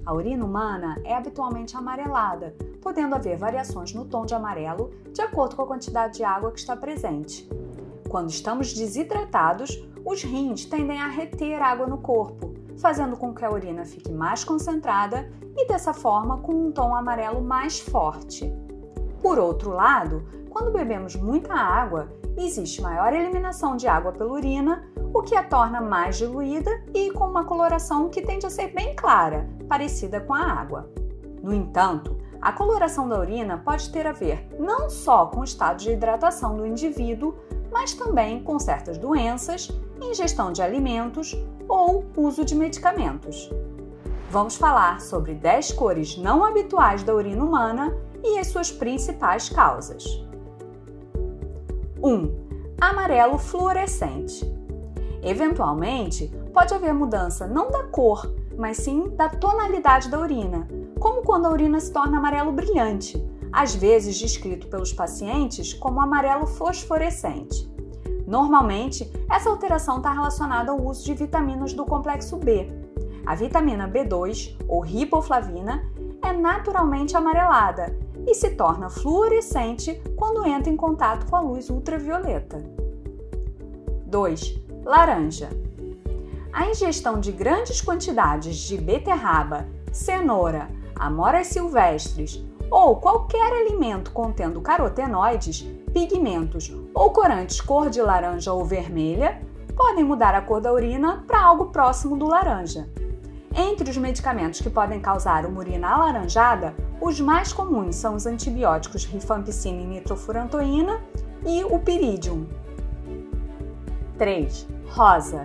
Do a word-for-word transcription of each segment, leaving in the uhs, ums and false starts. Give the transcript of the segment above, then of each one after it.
A urina humana é habitualmente amarelada, podendo haver variações no tom de amarelo de acordo com a quantidade de água que está presente. Quando estamos desidratados, os rins tendem a reter água no corpo, fazendo com que a urina fique mais concentrada e, dessa forma, com um tom amarelo mais forte. Por outro lado, quando bebemos muita água, existe maior eliminação de água pela urina, o que a torna mais diluída e com uma coloração que tende a ser bem clara, parecida com a água. No entanto, a coloração da urina pode ter a ver não só com o estado de hidratação do indivíduo, mas também com certas doenças, ingestão de alimentos ou uso de medicamentos. Vamos falar sobre dez cores não habituais da urina humana e as suas principais causas. um. Amarelo fluorescente. Eventualmente, pode haver mudança não da cor, mas sim da tonalidade da urina, como quando a urina se torna amarelo brilhante, às vezes descrito pelos pacientes como amarelo fosforescente. Normalmente, essa alteração está relacionada ao uso de vitaminas do complexo B. A vitamina B dois, ou riboflavina, é naturalmente amarelada e se torna fluorescente quando entra em contato com a luz ultravioleta. dois. Laranja. A ingestão de grandes quantidades de beterraba, cenoura, amoras silvestres ou qualquer alimento contendo carotenoides, pigmentos ou corantes cor de laranja ou vermelha podem mudar a cor da urina para algo próximo do laranja. Entre os medicamentos que podem causar uma urina alaranjada, os mais comuns são os antibióticos rifampicina e nitrofurantoína e o piridium. três. Rosa.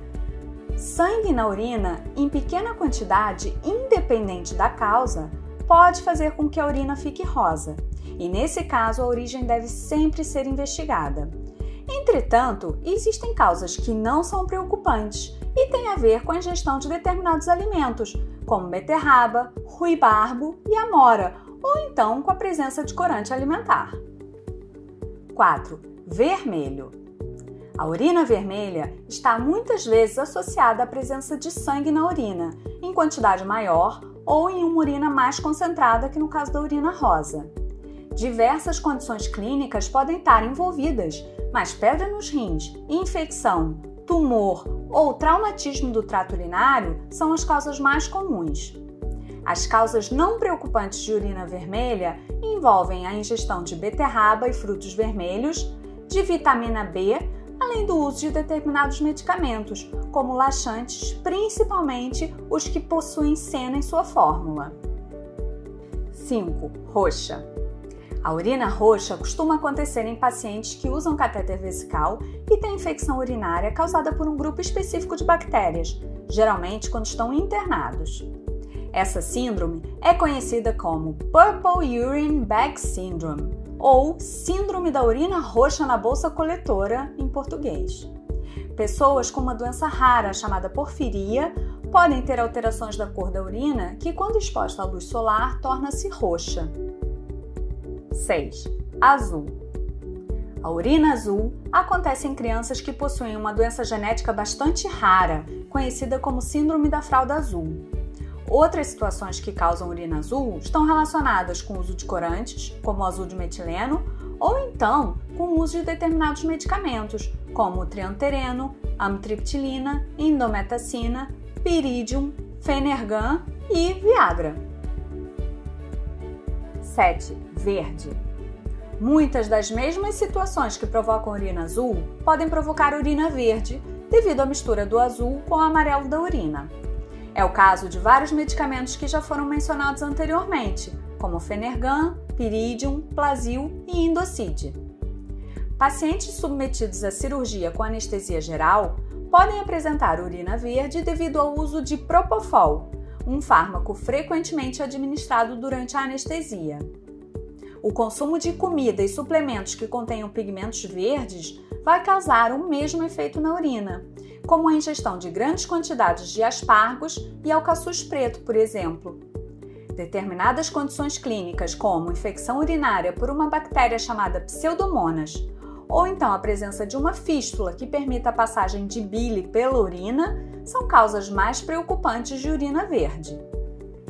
Sangue na urina, em pequena quantidade, independente da causa, pode fazer com que a urina fique rosa, e nesse caso a origem deve sempre ser investigada. Entretanto, existem causas que não são preocupantes e têm a ver com a ingestão de determinados alimentos, como beterraba, ruibarbo e amora, ou então com a presença de corante alimentar. quatro. Vermelho. A urina vermelha está muitas vezes associada à presença de sangue na urina, em quantidade maior ou em uma urina mais concentrada que no caso da urina rosa. Diversas condições clínicas podem estar envolvidas, mas pedra nos rins, infecção, tumor ou traumatismo do trato urinário são as causas mais comuns. As causas não preocupantes de urina vermelha envolvem a ingestão de beterraba e frutos vermelhos, de vitamina B, além do uso de determinados medicamentos, como laxantes, principalmente os que possuem sena em sua fórmula. cinco. Roxa. A urina roxa costuma acontecer em pacientes que usam catéter vesical e têm infecção urinária causada por um grupo específico de bactérias, geralmente quando estão internados. Essa síndrome é conhecida como Purple Urine Bag Syndrome, ou Síndrome da Urina Roxa na Bolsa Coletora, em português. Pessoas com uma doença rara chamada porfiria podem ter alterações da cor da urina que, quando exposta à luz solar, torna-se roxa. seis. Azul. A urina azul acontece em crianças que possuem uma doença genética bastante rara, conhecida como Síndrome da Fralda Azul. Outras situações que causam urina azul estão relacionadas com o uso de corantes, como o azul de metileno, ou então com o uso de determinados medicamentos, como o triantereno, amitriptilina, indometacina, piridium, fenergan e Viagra. sete. Verde. Muitas das mesmas situações que provocam urina azul podem provocar urina verde, devido à mistura do azul com o amarelo da urina. É o caso de vários medicamentos que já foram mencionados anteriormente, como Fenergan, Piridium, Plasil e Indocid. Pacientes submetidos à cirurgia com anestesia geral podem apresentar urina verde devido ao uso de Propofol, um fármaco frequentemente administrado durante a anestesia. O consumo de comida e suplementos que contenham pigmentos verdes vai causar o mesmo efeito na urina, como a ingestão de grandes quantidades de aspargos e alcaçuz preto, por exemplo. Determinadas condições clínicas, como infecção urinária por uma bactéria chamada Pseudomonas, ou então a presença de uma fístula que permita a passagem de bile pela urina, são causas mais preocupantes de urina verde.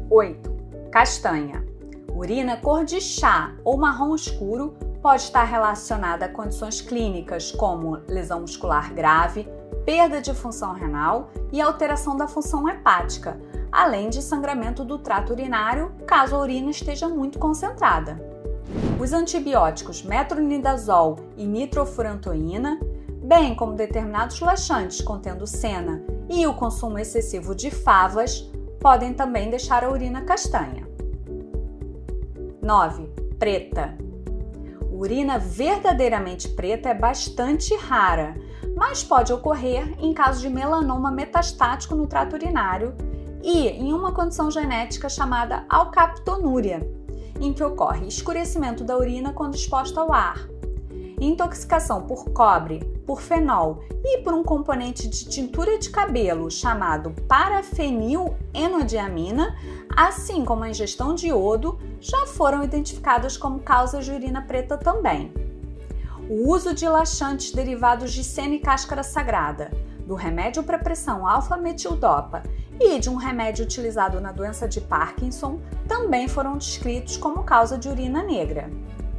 oito. Castanha. Urina cor de chá ou marrom escuro pode estar relacionada a condições clínicas como lesão muscular grave, perda de função renal e alteração da função hepática, além de sangramento do trato urinário, caso a urina esteja muito concentrada. Os antibióticos metronidazol e nitrofurantoína, bem como determinados laxantes contendo sena e o consumo excessivo de favas, podem também deixar a urina castanha. nove. Preta. Urina verdadeiramente preta é bastante rara, mas pode ocorrer em caso de melanoma metastático no trato urinário e em uma condição genética chamada alcaptonúria, em que ocorre escurecimento da urina quando exposta ao ar, intoxicação por cobre, por fenol e por um componente de tintura de cabelo chamado parafenilenodiamina, assim como a ingestão de iodo, já foram identificadas como causas de urina preta também. O uso de laxantes derivados de sena e cáscara sagrada, do remédio para pressão alfa-metildopa e de um remédio utilizado na doença de Parkinson também foram descritos como causa de urina negra.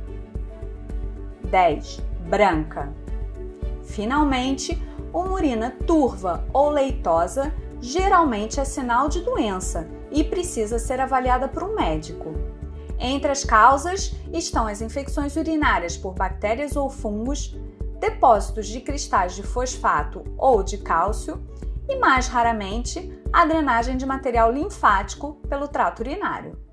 dez. Branca. Finalmente, uma urina turva ou leitosa geralmente é sinal de doença e precisa ser avaliada por um médico. Entre as causas estão as infecções urinárias por bactérias ou fungos, depósitos de cristais de fosfato ou de cálcio e, mais raramente, a drenagem de material linfático pelo trato urinário.